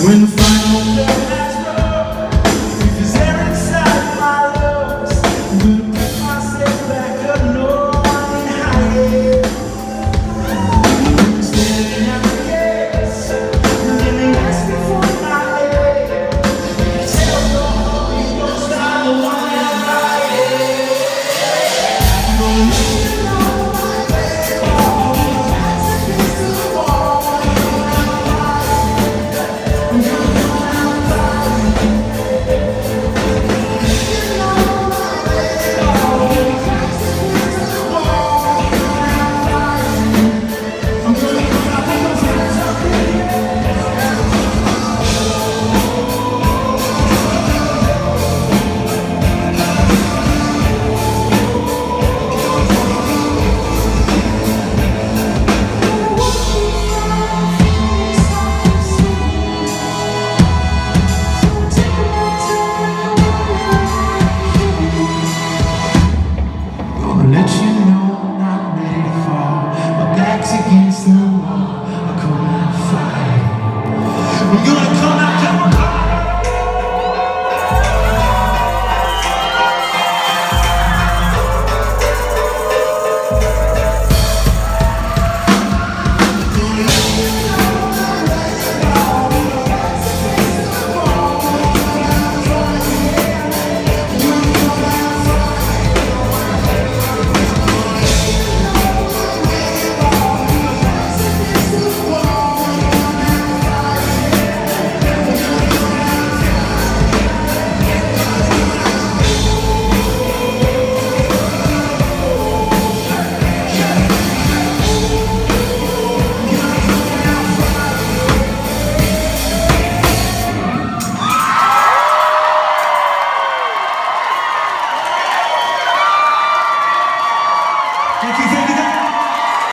When the final bell has rung, if there's air inside my lungs, I'm gonna pick myself back up, no one higher. Standing at the gates, and then they ask me for my name. Tell the Holy Ghost I'm the one that higher. I'm gonna let you know my way, all the lights against the wall. I'm gonna let you know I'm not ready to fall. My back's against the wall. I'm coming out fight. I'm gonna